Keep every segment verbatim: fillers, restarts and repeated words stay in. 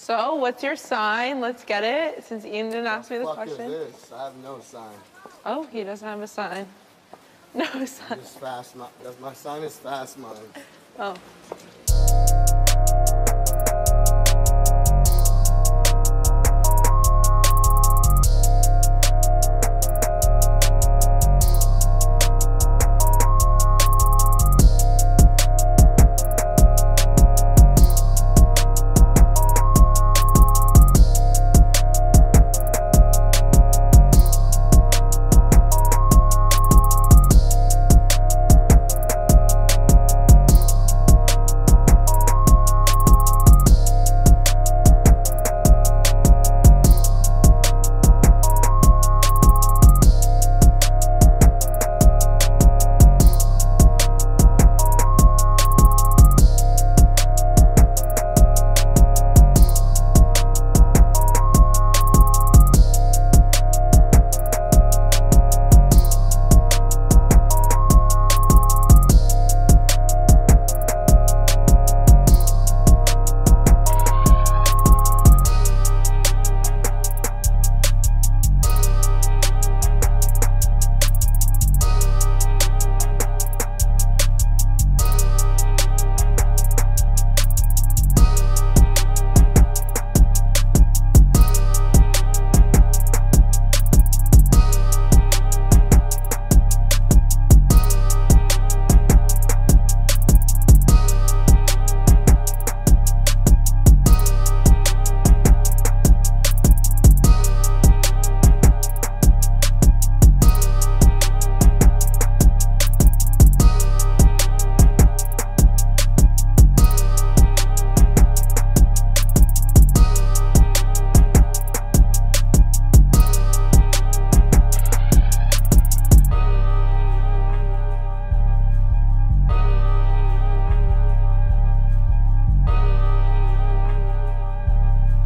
So, what's your sign? Let's get it, since Ian didn't ask me the What the question. fuck is this? I have no sign. Oh, he doesn't have a sign. No sign. Just fast. My, my sign is fast mine. Oh.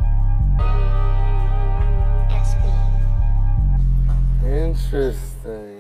Interesting.